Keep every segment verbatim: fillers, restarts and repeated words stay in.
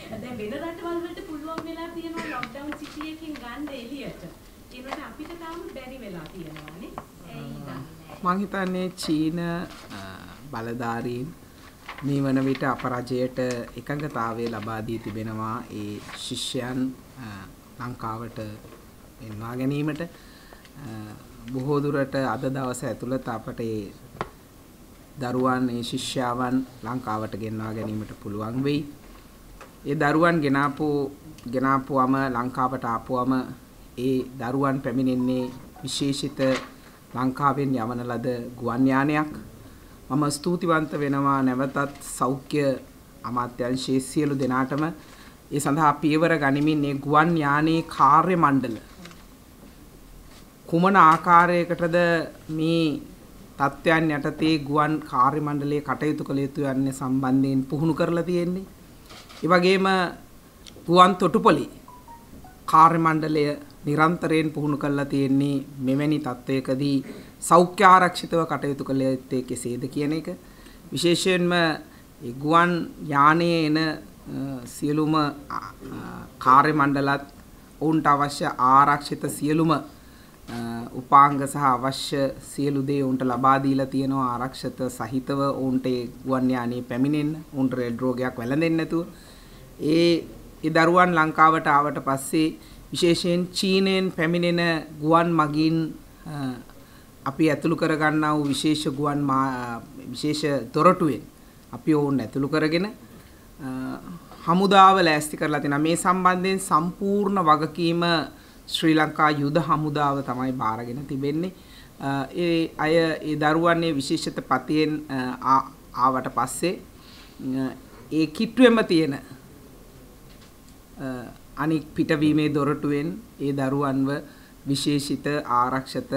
දැන් වෙන රටවල් වලට පුළුවන් වෙලා තියෙනවා ලොක්ඩවුන් සිටි එකකින් ගන්න එළියට. ඒකට අපිට තාම බැරි වෙලා තියෙනවානේ. මම හිතන්නේ චීන බලධාරීන් මේ වන විට අපරාජයට එකඟතාවය ලබා දී තිබෙනවා ඒ ශිෂ්‍යයන් ලංකාවට එනවා ගැනීමට. බොහෝ දුරට අද දවස ඇතුළත අපට ඒ දරුවන් ඒ ශිෂ්‍යාවන් ලංකාවට ගෙන්වා ගැනීමට පුළුවන් වෙයි. ඒ දරුවන් ගෙනාපු ගෙනාපුවම ලංකාවට ආපුවම ඒ දරුවන් පැමිණෙන්නේ විශේෂිත ලංකාවෙන් යවන ලද ගුවන් යානයක්. මම ස්තුතිවන්ත වෙනවා නැවතත් සෞඛ්‍ය අමාත්‍යාංශයේ සියලු දෙනාටම ඒ සඳහා පියවර ගනිමින් මේ ගුවන් යානයේ කාර්ය මණ්ඩල කුමන ආකාරයකටද මේ තත්ත්වයන් යටතේ ගුවන් කාර්ය මණ්ඩලයේ කටයුතු කළ යුතු යන්නේ සම්බන්ධයෙන් පුහුණු කරලා තියෙන්නේ. ඒ වගේම ගුවන් තොටුපළි කාර්ය මණ්ඩලය නිරන්තරයෙන් පුහුණු කරලා තියෙන්නේ මෙවැනි තත්ත්වයකදී සෞඛ්‍ය ආරක්ෂිතව කටයුතු කළ යුත්තේ කෙසේද කියන එක. විශේෂයෙන්ම මේ ගුවන් යානයේ එන සියලුම කාර්ය මණ්ඩලත් ඔවුන්ට අවශ්‍ය ආරක්ෂිත සියලුම උපාංග සහ අවශ්‍ය සියලු දේ උන්ට ලබා දීලා තියෙනවා ආරක්ෂිත සහිතව උන්ට ගුවන් යානයේ පැමිණෙන්න උන්ට රෙඩ් රෝගයක් වැළඳෙන්නේ නැතුව ඒ ඒ දරුවන් ලංකාවට ආවට පස්සේ විශේෂයෙන් චීනයෙන් පැමිණෙන ගුවන් මගින් අපි ඇතුළු කර ගන්නා වූ විශේෂ ගුවන් විශේෂ දොරටුවෙන් අපි ඔවුන් ඇතුළු කරගෙන හමුදාව ලෑස්ති කරලා තිනා මේ සම්බන්ධයෙන් සම්පූර්ණ වගකීම ශ්‍රී ලංකා යුද හමුදාව තමයි බාරගෙන තිබෙන්නේ. ඒ අය ඒ දරුවන්නේ විශේෂිත පතියෙන් ආවට පස්සේ ඒ කිට්ටුවෙම තියෙන අනික් පිටවීමේ දොරටුවෙන් ඒ දරුවන්ව විශේෂිත ආරක්ෂිත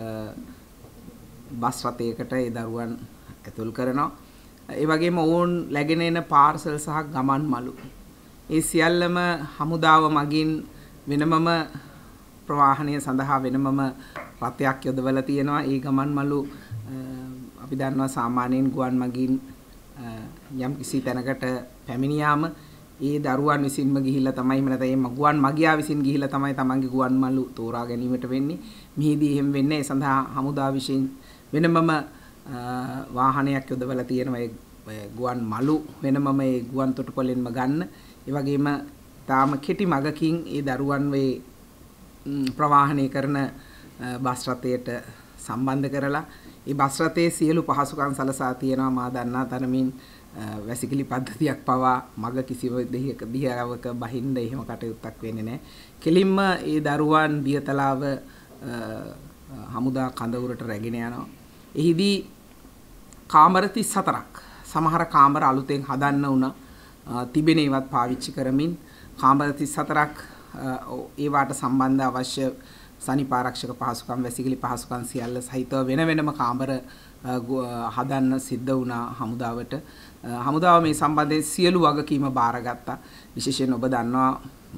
බස් රථයකට ඒ දරුවන් ඇතුල් කරනවා. ඒ වගේම ඔවුන් läගෙන එන පාර්සල් සහ ගමන් මළු ඒ සියල්ලම හමුදාව මගින් වෙනමම ප්‍රවාහනය සඳහා වෙනමම රථයක් යොදවලා තියෙනවා. ඒ ගමන් මළු අපි දන්නවා සාමාන්‍යයෙන් ගුවන් මගින් යම් කිසි තැනකට පැමිණියාම ඒ දරුවන් විසින්ම ගිහිල්ලා තමයි එහෙම නැත්නම් මේ ගුවන් මගියා විසින් ගිහිල්ලා තමයි තමන්ගේ ගුවන් මළු තෝරා ගැනීමට වෙන්නේ. මෙහිදී එහෙම වෙන්නේ ඒ සඳහා හමුදා විසින් වෙනමම වාහනයක් යොදවලා තියෙනවා. ඒ ගුවන් මළු වෙනමම ඒ ගුවන් තොටුපළෙන්ම ගන්න. ඒ වගේම තාම කෙටි මගකින් ඒ දරුවන් වේ ප්‍රවාහනය කරන බස් රථයට සම්බන්ධ කරලා ඒ බස් රථයේ සියලු පහසුකම් සලසා තියෙනවා. මා දන්නා තරමින් වැසිකිලි පද්ධතියක් පවා මග කිසිම දෙයක දිහාවක බහින්න එහෙම කටයුත්තක් වෙන්නේ නැහැ. කෙලින්ම ඒ දරුවන් බියතලාව හමුදා කඳවුරට රැගෙන යනවා. එහිදී කාමර තිස් හතරක් සමහර කාමර අලුතෙන් හදන්න උනා තිබෙන ඒවත් පාවිච්චි කරමින් කාමර තිස් හතරක් ඒවාට සම්බන්ධ අවශ්‍ය සනිපාරක්ෂක පහසුකම් වැසිකිලි පහසුකම් සියල්ල සහිතව වෙන වෙනම කාමර හදන්න සිද්ධ වුණා හමුදාවට. හමුදාව මේ සම්බන්ධයෙන් සියලු වගකීම බාරගත්තා. විශේෂයෙන් ඔබ දන්නවා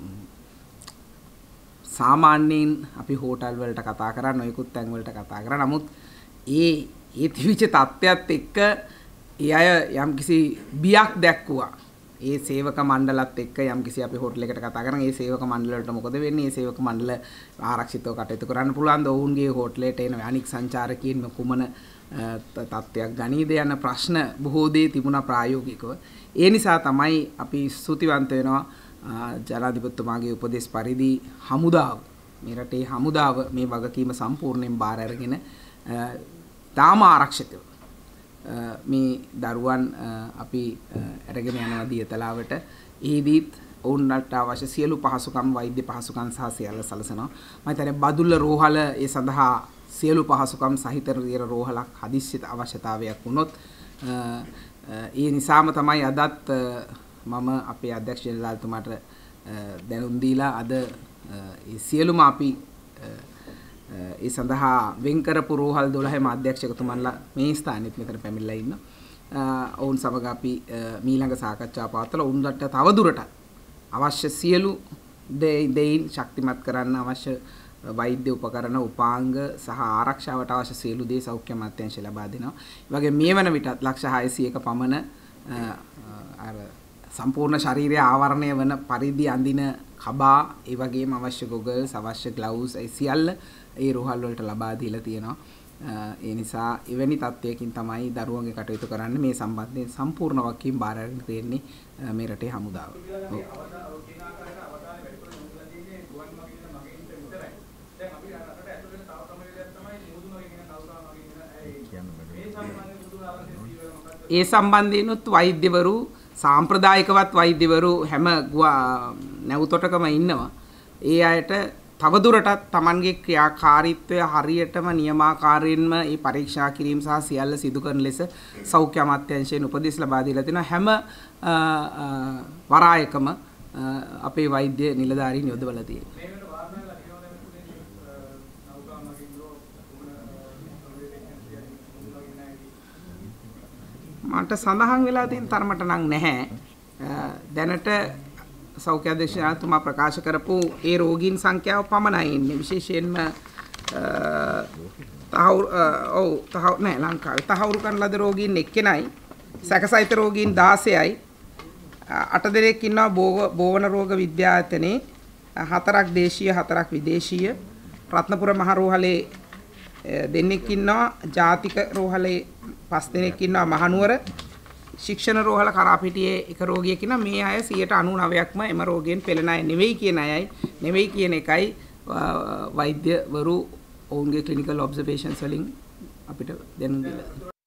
සාමාන්‍යයෙන් අපි හෝටල් වලට කතා කරා නොයෙකුත් තැන් වලට කතා කරා. නමුත් ඒ ඒ තිවිච්ච තත්ත්වයක් එක්ක ඒ අය යම්කිසි බියක් දැක්වුවා. ඒ සේවක මණ්ඩලත් එක්ක යම්කිසි අපි හෝටල් එකකට කතා කරන ඒ සේවක මණ්ඩල වලට මොකද වෙන්නේ? ඒ සේවක මණ්ඩල ආරක්ෂිතව කටයුතු කරන්න පුළුවන් ද? ඔවුන්ගේ හෝටලයට එන අනික් සංචාරකයන් කුමන තත්ත්වයක් ගනීද යන ප්‍රශ්න බොහෝ දේ තිබුණා ප්‍රායෝගිකව. ඒ නිසා තමයි අපි ස්තුතිවන්ත වෙනවා ජනාධිපතිතුමාගේ උපදෙස් පරිදි හමුදාව මේ රටේ හමුදාව මේ වගකීම සම්පූර්ණයෙන් බාර අරගෙන තාම ආරක්ෂිතව මේ දරුවන් අපි අරගෙන යනවා දියතලාවට. එහිදීත් ඔවුන්ට අවශ්‍ය සියලු පහසුකම් වෛද්‍ය පහසුකම් සහ සියල්ල සලසනවා. මම හිතන්නේ බදුල්ල රෝහල ඒ සඳහා සියලු පහසුකම් සහිත රෝහලක් හදිස්සිත අවශ්‍යතාවයක් වුණොත් ඒ නිසාම තමයි අදත් මම අපේ අධ්‍යක්ෂ ජනරාල්තුමාට දැනුම් දීලා අද ඒ සියලුම අපි ඒ සඳහා වෙන් කරපු රෝහල් දොළහම අධ්‍යක්ෂකතුමන්ලා මේ ස්ථානෙත් මෙතන පැමිණලා ඉන්නවා. ඔවුන් සමග අපි මීළඟ සාකච්ඡා පවත්වලා උන්ලට තවදුරටත් අවශ්‍ය සියලු දෙයින් ශක්තිමත් කරන්න අවශ්‍ය වෛද්‍ය උපකරණ උපාංග සහ ආරක්ෂාවට අවශ්‍ය සියලු දේ සෞඛ්‍ය අමාත්‍යාංශය ලබා දෙනවා. ඒ වගේ මේ වන විටත් ලක්ෂ හයසියයක පමණ අර සම්පූර්ණ ශරීරය ආවරණය වන පරිදි අඳින කබා ඒ වගේම අවශ්‍ය ගොගල්ස් අවශ්‍ය ග්ලව්ස් ඒ සියල්ල ඒ රෝහල් වලට ලබා දීලා තියෙනවා. ඒ නිසා එවැනි තත්ත්වයකින් තමයි දරුවන්ගේ කටයුතු කරන්නේ මේ සම්බන්ධයෙන් සම්පූර්ණ වගකීම් බාර අරගෙන තියෙන්නේ මේ රටේ හමුදාව. ඒ සම්බන්ධයෙන්ුත් වෛද්‍යවරු සාම්ප්‍රදායිකවත් වෛද්‍යවරු හැම නැවුතොටකම ඉන්නවා. ඒ අයට තවදුරටත් Tamanගේ ක්‍රියාකාරීත්වය හරියටම නියමාකාරයෙන්ම මේ පරීක්ෂා කිරීම සහ සියල්ල සිදු කරන ලෙස සෞඛ්‍ය අමාත්‍යාංශයෙන් උපදෙස් ලබා දීලා තිනවා. හැම වරායකම අපේ වෛද්‍ය නිලධාරීන් යොදවලා තියෙනවා. මට සඳහන් වෙලා තියෙන තරමට නම් නැහැ. දැනට සෞඛ්‍ය අධ්‍යක්ෂකතුමා ප්‍රකාශ කරපු ඒ රෝගීන් සංඛ්‍යාව පමණයි ඉන්නේ. විශේෂයෙන්ම තහවුරු ඔව් තහවුරු නෑ ලංකාවේ තහවුරු කරන ලද රෝගීන් එක්කෙනයි. සැකසිත රෝගීන් දාසයයි. අට දෙනෙක් ඉන්නවා බෝවන රෝග විද්‍යායතනයේ. හතරක් දේශීය හතරක් විදේශීය. රත්නපුර මහ රෝහලේ දෙන්නෙක් ඉන්නවා. ජාතික රෝහලේ පස් දෙනෙක් ඉන්නවා මහනුවර. ශික්ෂණ රෝහල කරාපිටියේ එක රෝගියෙක් ඉන්නවා. මේ අය සියයට අනූනවයක්ම එම රෝගයෙන් පෙළෙන අය නෙවෙයි කියන අයයි නෙවෙයි කියන එකයි වෛද්‍යවරු ඔවුන්ගේ ක්ලිනිකල් ඔබ්සර්වේෂන්ස් වලින් අපිට දැනුම් දීලා